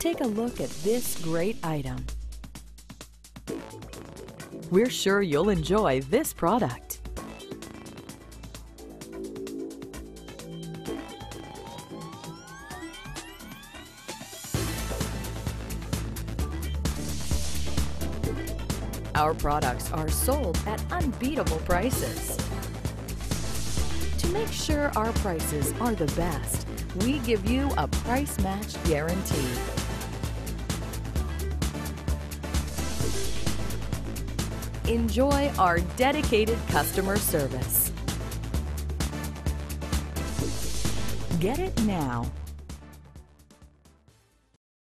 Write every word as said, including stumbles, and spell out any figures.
Take a look at this great item. We're sure you'll enjoy this product. Our products are sold at unbeatable prices. To make sure our prices are the best, we give you a price match guarantee. Enjoy our dedicated customer service. Get it now.